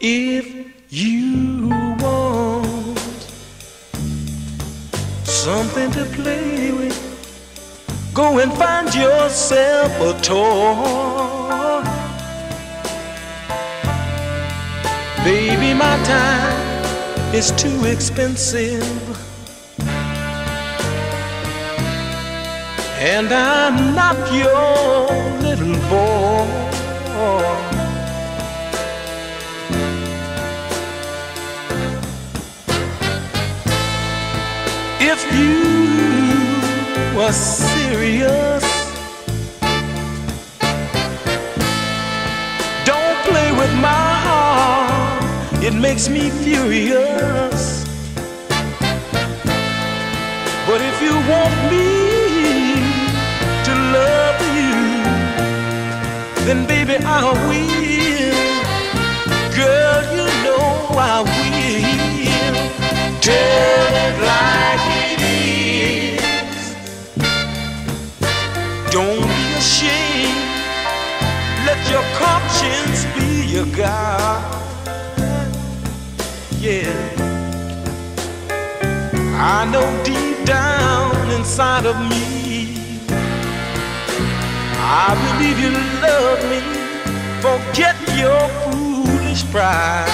If you want something to play with, go and find yourself a toy. Baby, my time is too expensive, and I'm not your little boy. If you were serious, don't play with my heart, it makes me furious. But if you want me to love you, then baby I will. Girl, you know I will. Tell it like it is. Don't be ashamed. Let your conscience be your guide. Yeah, I know deep down inside of me, I believe you love me. Forget your foolish pride.